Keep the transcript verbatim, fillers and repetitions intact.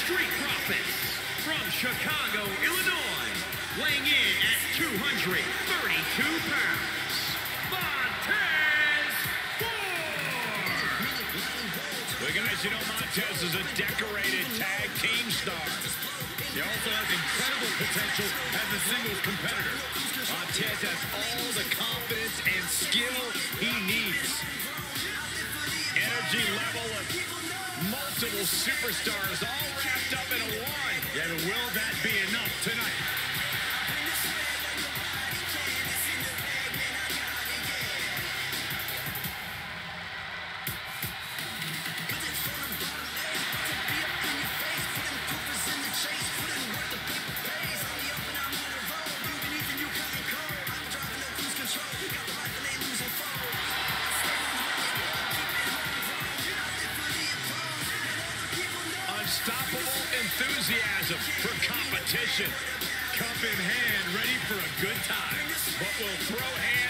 Street Profits from Chicago, Illinois, weighing in at two hundred thirty-two pounds, Montez. Well, guys, you know Montez is a decorated tag team star. He also has incredible potential as a singles competitor. Montez has all the confidence and skill he needs. Energy level of multiple superstars all wrapped up in a one. Yeah, but will that be enough tonight? Unstoppable enthusiasm for competition. Cup in hand, ready for a good time. But will throw hands